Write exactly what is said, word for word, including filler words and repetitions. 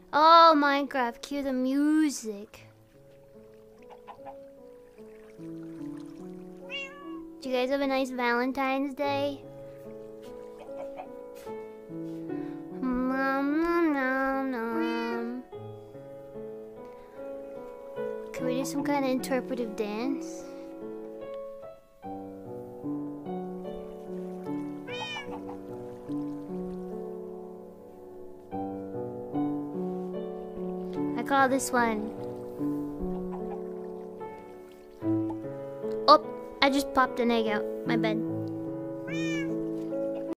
Oh, Minecraft, cue the music. Did you guys have a nice Valentine's Day? Nom, nom, nom, nom. Can we do some kind of interpretive dance? I call this one. Oh, I just popped an egg out. My bad.